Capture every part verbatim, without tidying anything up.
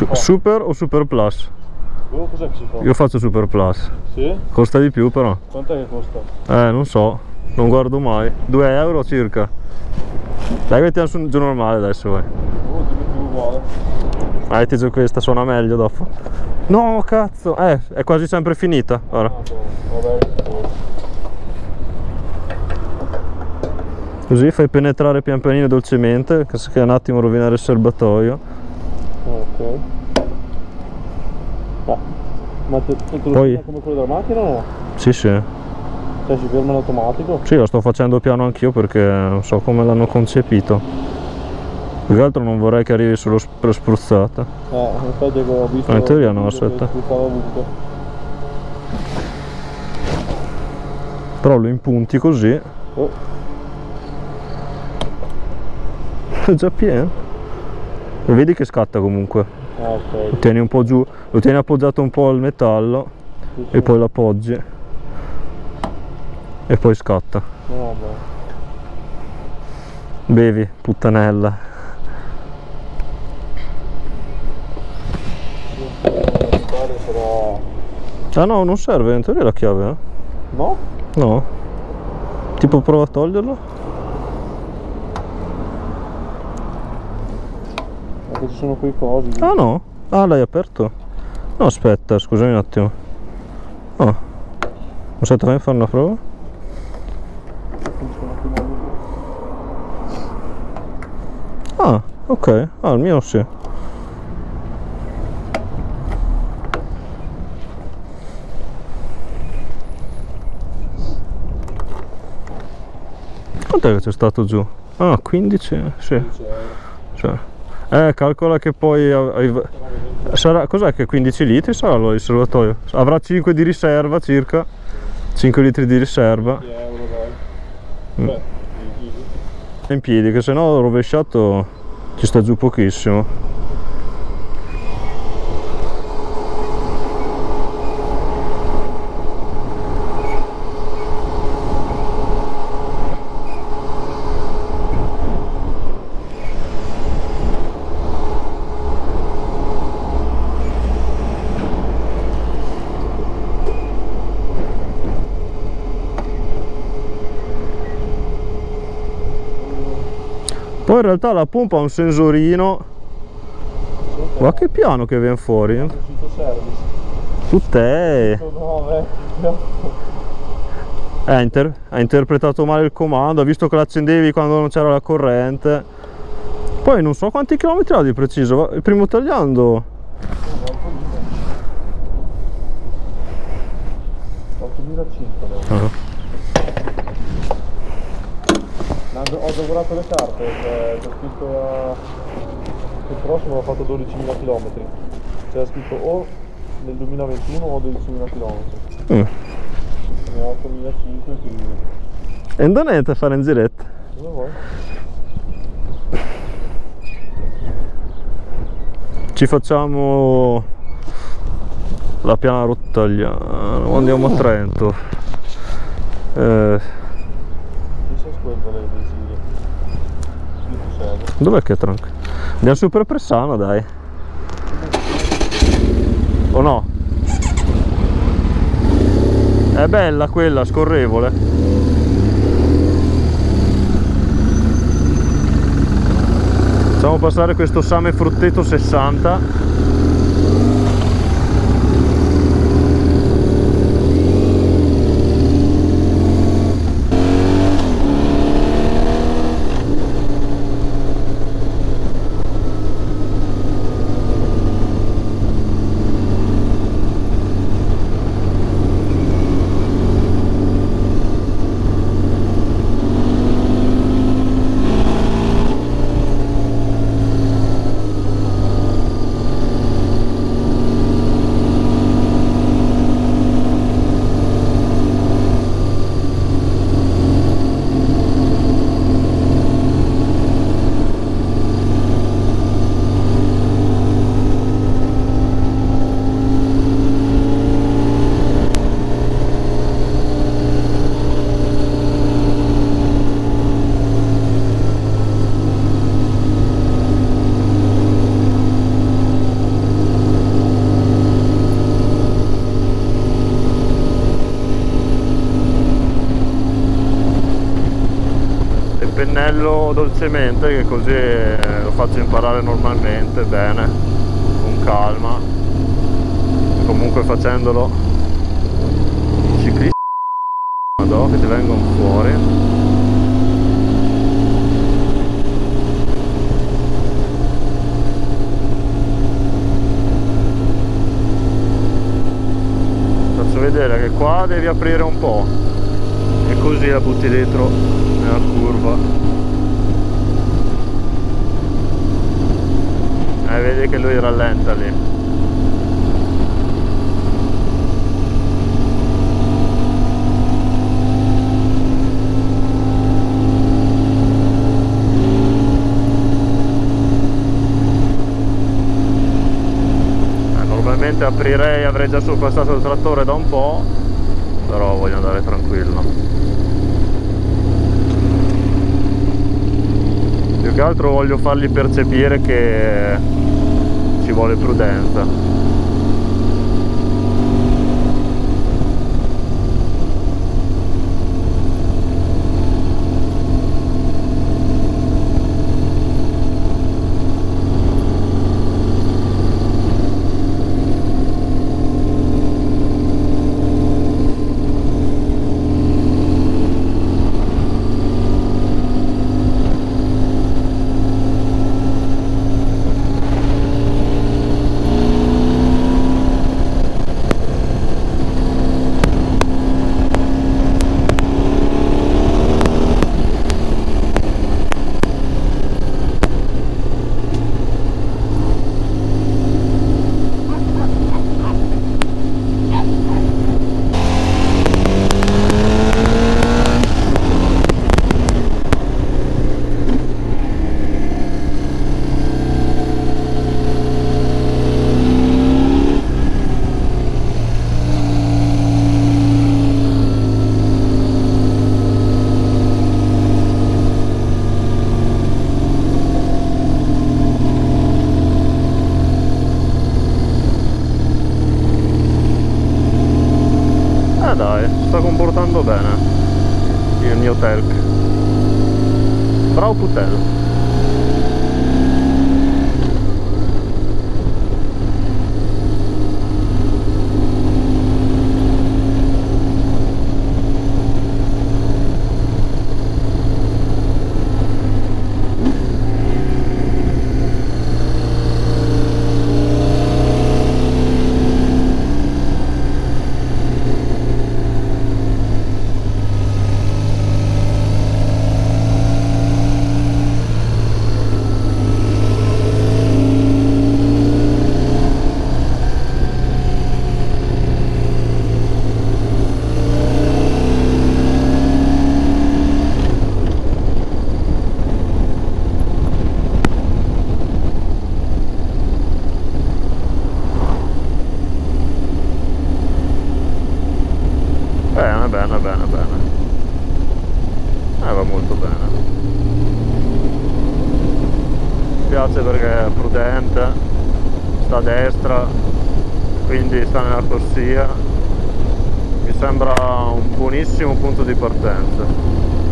Su super o super plus? Oh, cos'è che si fa? Io faccio super plus. Sì? Costa di più però. Quant'è che costa? Eh, non so, non guardo mai. due euro circa. Dai, mettiamo su un giù normale adesso, vai. Oh, ti metti uguale. Ah, metti giù questa, suona meglio dopo. No, cazzo! Eh, è quasi sempre finita. Ora. Ah, boh, vabbè. Così fai penetrare pian pianino dolcemente, che un attimo rovinare il serbatoio. Ok. Ah, ma te, te lo Poi... come quello della macchina o no? Sì, sì. Cioè si ferma in automatico? Sì, lo sto facendo piano anch'io perché non so come l'hanno concepito. Più che altro non vorrei che arrivi solo per spruzzata. Eh, infatti ho visto... Ma in teoria no, aspetta. Però lo impunti così. Oh. È già pieno. E vedi che scatta comunque. Ah, ok. Lo tieni un po' giù, lo tieni appoggiato un po' al metallo, sì, sì. E poi lo appoggi. E poi scatta. No, bevi, puttanella. Ah no, non serve, in teoria la chiave, eh? No? No. Tipo prova a toglierlo. Perché ci sono quei cosi. Ah no? Ah, l'hai aperto? No, aspetta, scusami un attimo. Oh. Aspetta, fammi fare una prova. Ah, ok. Ah, il mio sì. Quant'è che c'è stato giù? Ah, quindici? Sì. Cioè. Eh, calcola che poi sarà, cos'è che quindici litri sarà il serbatoio? Avrà cinque di riserva circa, cinque litri di riserva. Mm. In piedi, che se no rovesciato ci sta giù pochissimo. Poi in realtà la pompa ha un sensorino. Guarda che piano che viene fuori. Tutte. Eh, inter ha interpretato male il comando, ha visto che l'accendevi quando non c'era la corrente. Poi non so quanti chilometri ha di preciso. Il primo tagliando ottomilacinquecento. Ah. Ho lavorato le carte, c'è scritto uh, che il prossimo ho fatto dodicimila chilometri. C'era scritto o nel duemilaventuno o dodicimila chilometri. Mm. Ne ho ottomilacinquecento, quindi... E non è a fare in giretta? Dove vuoi? Ci facciamo la piana rottagliana, andiamo a Trento. Eh, Dov'è che è tranquillo? Andiamo su per Pressano, dai. O no? È bella quella, scorrevole. Facciamo passare questo Same Frutteto sessanta. pennello dolcemente, che così lo faccio imparare normalmente, bene, con calma. Comunque facendolo ciclisti, madò, che ti vengono fuori. Vedere che qua devi aprire un po' e così la butti dentro nella curva e eh, vedi che lui rallenta lì. Normalmente aprirei, avrei già sorpassato il trattore da un po', però voglio andare tranquillo. Più che altro voglio fargli percepire che ci vuole prudenza. Dai, sta comportando bene il mio Telk. Bravo Putel. Bene, bene, bene, bene. Eh, va molto bene. Mi piace perché è prudente, sta a destra, quindi sta nella corsia. Mi sembra un buonissimo punto di partenza.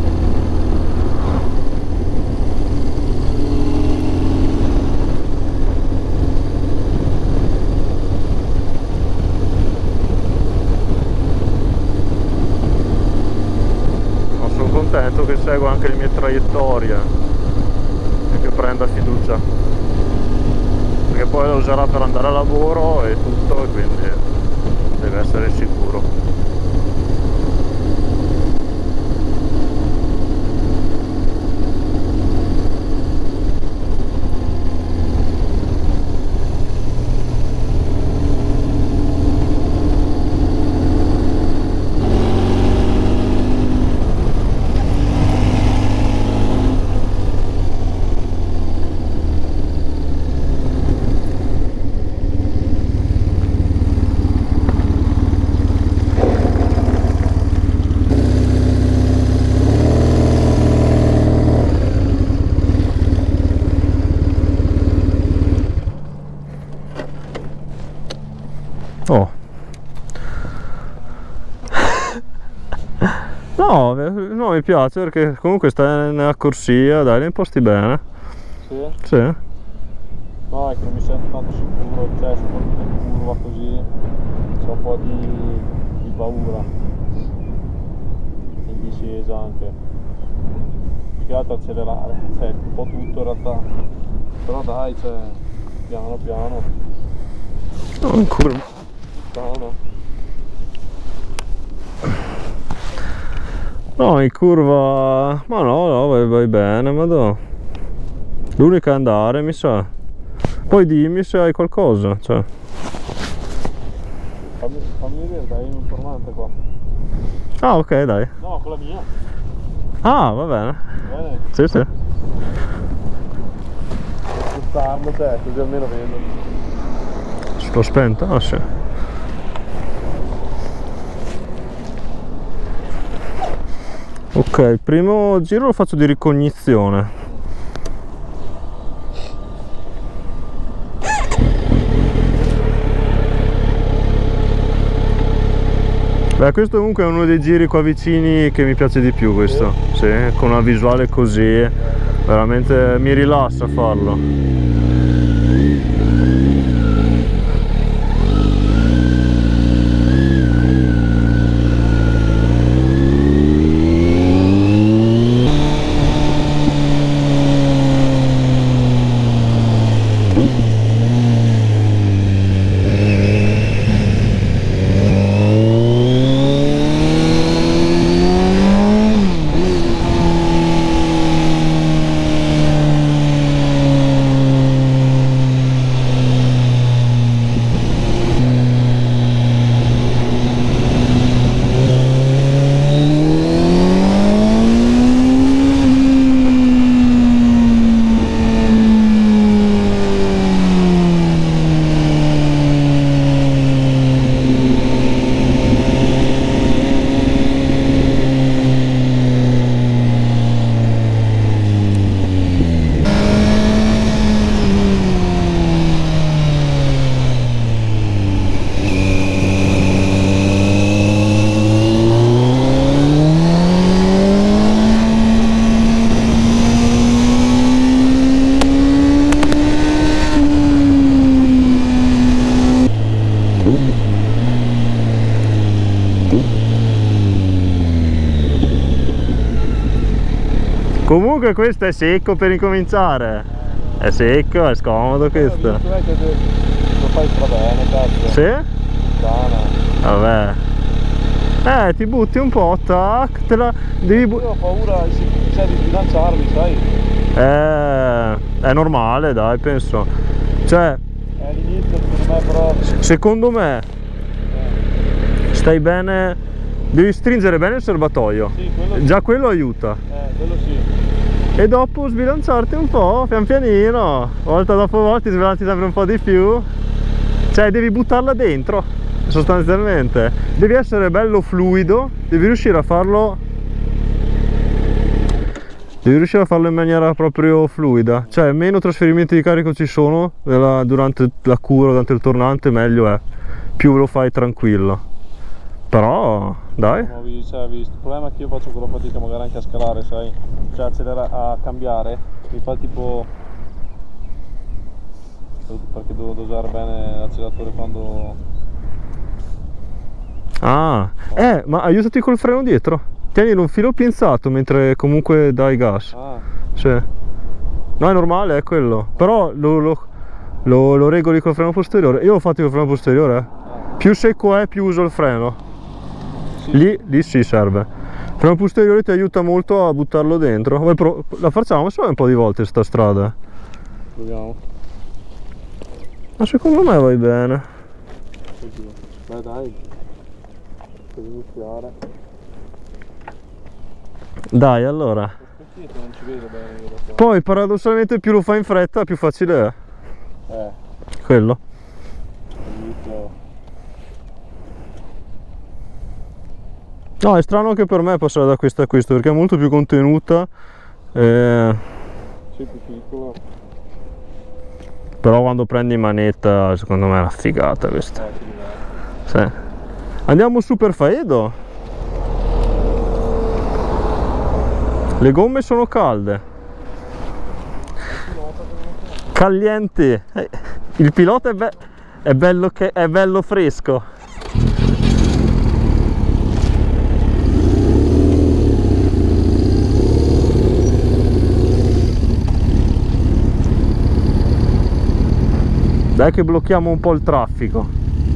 Contento che segua anche le mie traiettorie e che prenda fiducia, perché poi lo userà per andare a lavoro e tutto, e quindi deve essere sicuro. Oh, No, no, mi piace perché comunque stai nella corsia, dai, li imposti bene. Sì? Sì. No, è che non mi sento tanto sicuro, cioè soprattutto in curva così, c'è un po' di, di paura. In discesa anche. Più che altro accelerare, cioè un po' tutto in realtà. Però dai, cioè, piano piano. No, in curva. Piano. No, in curva. Ma no, no, vai, vai bene, ma no. L'unica è andare, mi sa. Poi dimmi se hai qualcosa, cioè. Fammi, fammi vedere, dai, un tornante qua. Ah, ok, dai. No, con la mia. Ah, va bene. Bene. Sì, sì. Devo spostarlo te, così almeno vedo. Sto spento? Ah, sì. Ok, il primo giro lo faccio di ricognizione. Beh, questo comunque è uno dei giri qua vicini che mi piace di più, questo. Sì, con una visuale così, veramente mi rilassa farlo. Comunque questo è secco per incominciare. È secco, è scomodo questo. Lo fai bene, cazzo. Sì? Sana. Vabbè. Eh, ti butti un po', tac, te la devi bu- Io ho paura cioè, di sbilanciarmi, sai? Eh, è normale, dai, penso. Cioè, È all'inizio secondo me però. secondo me stai bene, devi stringere bene il serbatoio. Sì, quello sì. Già quello aiuta. Eh, quello sì. E dopo sbilanciarti un po', pian pianino, volta dopo volta ti sbilanci sempre un po' di più. Cioè devi buttarla dentro, sostanzialmente. Devi essere bello fluido, devi riuscire a farlo. Devi riuscire a farlo in maniera proprio fluida. Cioè meno trasferimenti di carico ci sono nella, durante la cura, durante il tornante, meglio è. Più lo fai tranquillo. Però dai. No, cioè, visto. Il problema è che io faccio quella fatica magari anche a scalare, sai? Cioè accelerare, a cambiare, mi fa tipo. Perché devo dosare bene l'acceleratore quando. Ah, eh, ma aiutati col freno dietro. Tienilo un filo pinzato mentre comunque dai gas. Ah. Sì. No, è normale, è quello. Però lo, lo, lo, lo regoli col freno posteriore. Io l'ho fatto col freno posteriore. Ah. Più secco è, più uso il freno. Sì. Lì, lì sì serve. Il freno posteriore ti aiuta molto a buttarlo dentro. Vuoi pro- la facciamo solo un po' di volte sta strada. Proviamo. Ma secondo me vai bene. Beh dai. Per iniziare. Dai, allora. Non ci vedo bene in realtà. Poi paradossalmente più lo fai in fretta più facile è. Eh. Quello. Inizio. No, è strano anche per me passare da questa a questo perché è molto più contenuta. Eh... Sì, più piccolo. Però quando prendi in manetta secondo me è una figata questa. Eh, ti diverti. Sì. Andiamo su per Faedo. Le gomme sono calde. Calienti. Eh, il pilota è, be è, bello che è bello fresco. Dai che blocchiamo un po' il traffico.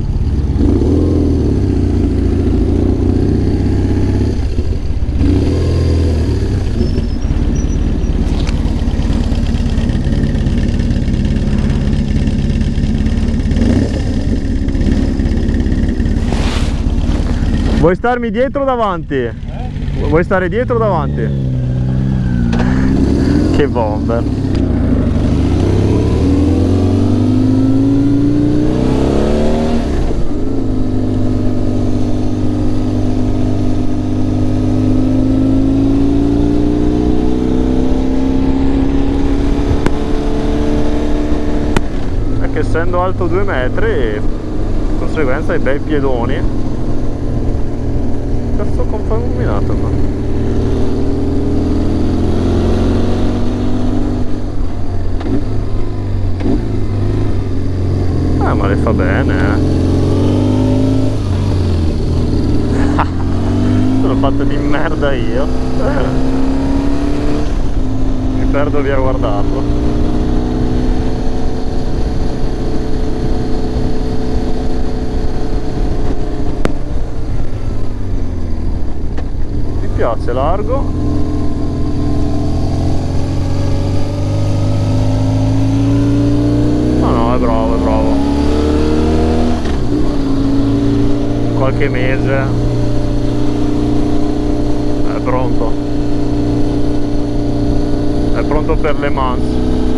Vuoi starmi dietro o davanti? Eh? Vuoi stare dietro o davanti? Che bomber! È che essendo alto due metri, di conseguenza hai bei piedoni. Cazzo compagno illuminato qua. Ah, ma le fa bene, eh. Sono fatto di merda io. Mi perdo via a guardarlo. Piace largo. No, no, è bravo, è bravo. Qualche mese è pronto. È pronto per le Mans.